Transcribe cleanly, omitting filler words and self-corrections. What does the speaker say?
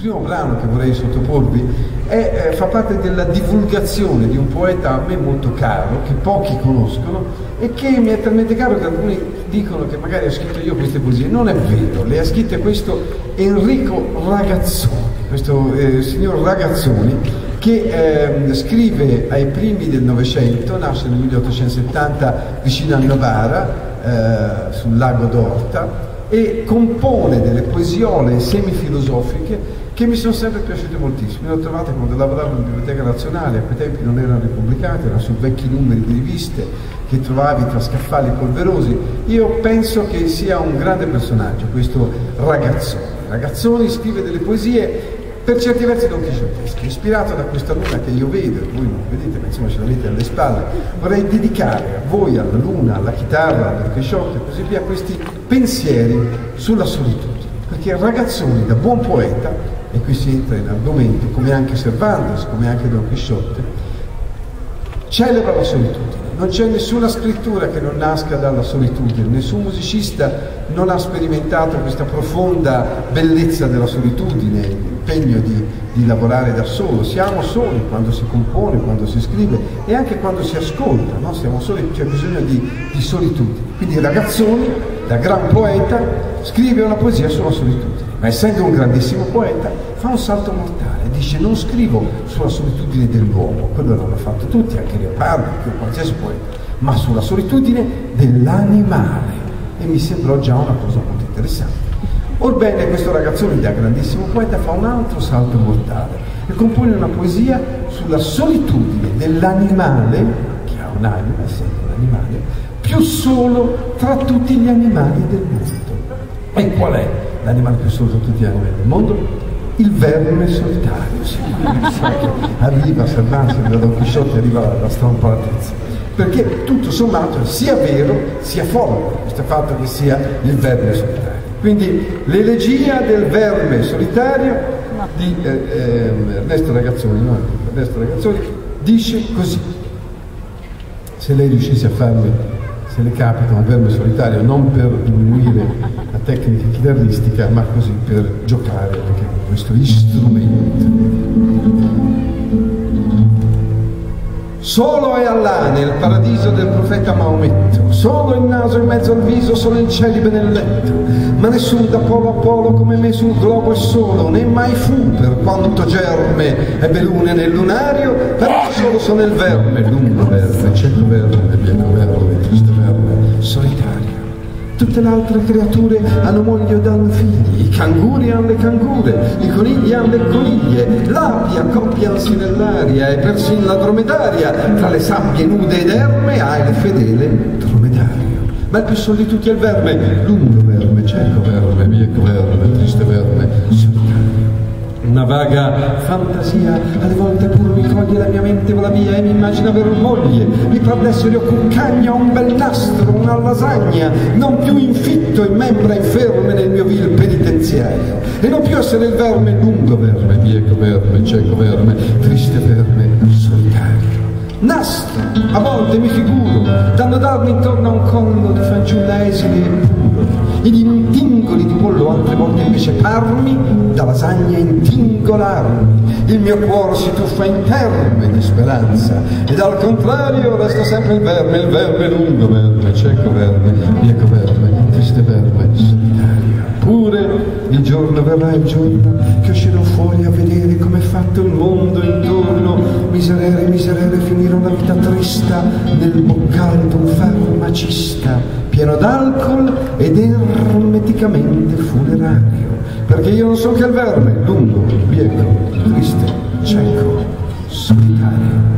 primo brano che vorrei sottoporvi fa parte della divulgazione di un poeta a me molto caro, che pochi conoscono e che mi è talmente caro che alcuni dicono che magari ho scritto io queste poesie. Non è vero, le ha scritte questo Enrico Ragazzoni, questo signor Ragazzoni, che scrive ai primi del Novecento, nasce nel 1870 vicino a Novara, sul lago d'Orta, e compone delle poesiole semifilosofiche che mi sono sempre piaciute moltissimo. Le ho trovate quando lavoravo in Biblioteca Nazionale, a quei tempi non erano ripubblicate, erano su vecchi numeri di riviste che trovavi tra scaffali polverosi. Io penso che sia un grande personaggio questo Ragazzoni. Ragazzoni scrive delle poesie per certi versi donchisciotteschi, ispirato da questa luna che io vedo, e voi non vedete, ma insomma ce l'avete alle spalle. Vorrei dedicare a voi, alla luna, alla chitarra, al Don Chisciotte e così via, questi pensieri sulla solitudine, perché Ragazzoni, da buon poeta, e qui si entra in argomento, come anche Cervantes, come anche Don Chisciotte, celebra la solitudine. Non c'è nessuna scrittura che non nasca dalla solitudine, nessun musicista non ha sperimentato questa profonda bellezza della solitudine, l'impegno di lavorare da solo. Siamo soli quando si compone, quando si scrive e anche quando si ascolta, no? Siamo soli, c'è bisogno di solitudine. Quindi Ragazzoni, da gran poeta, scrive una poesia sulla solitudine, ma essendo un grandissimo poeta fa un salto mortale. Dice: non scrivo sulla solitudine dell'uomo, quello l'hanno fatto tutti, anche Leopardi, più qualsiasi poeta, ma sulla solitudine dell'animale, e mi sembrò già una cosa molto interessante. Orbene, questo Ragazzoni, da grandissimo poeta, fa un altro salto mortale e compone una poesia sulla solitudine dell'animale, che ha un'anima, essendo un animale, più solo tra tutti gli animali del mondo. E qual è l'animale più solo tra tutti gli animali del mondo? Il verme solitario. Sì, arriva a salvarsi da Don Chisciotte, arriva alla strampalatezza, perché tutto sommato sia vero sia folle questo fatto che sia il verme solitario. Quindi l'elegia del verme solitario di Ernesto Ragazzoni, no? Ernesto Ragazzoni dice così: se lei riuscisse a farmi, se le capita un verme solitario, non per diminuire la tecnica chitarristica, ma così per giocare anche con questo strumento. Solo è Allah nel paradiso del profeta Maometto, solo il naso in mezzo al viso, solo il celibe nel letto, ma nessun da polo a polo come me sul globo è solo, né mai fu per quanto germe ebbe lune nel lunario, però solo sono il verme, lungo verme, cieco verme, bieco verme, triste verme, solitario. Tutte le altre creature hanno moglie ed hanno figli, i canguri hanno le cangure, i conigli hanno le coniglie, l'api accoppiansi nell'aria e persin la dromedaria, tra le sabbie nude ed erme ha il fedele dromedario. Ma il più solo di tutti è il verme, lungo verme, cieco verme, bieco verme, triste verme, solitario. Una vaga fantasia alle volte pur mi coglie la mia mente vola via e mi immagina aver moglie, mi par d'essere o cuccagna, un bel nastro, una lasagna, non più infitto in membra inferme nel mio vil penitenziario, e non più essere il verme, lungo verme, bieco verme, cieco verme, triste verme, solitario. Nastro, a volte mi figuro, danno darmi intorno a un collo di fanciulla esile e puro, ed in tingoli di pollo altre volte invece parmi, da lasagna intingolarmi, il mio cuore si tuffa in terme di speranza, ed al contrario resta sempre il verme lungo verme, cieco verme, bieco verme, triste verme, solitario. Pure il giorno verrà, il giorno che uscirò fuori a vedere com'è fatto il mondo intorno, miserere, miserere, finirò la vita trista nel boccale d'un farmacista, pieno d'alcol ed ermeticamente funerario, perché io non so che il verme, lungo, bieco, triste, cieco, solitario.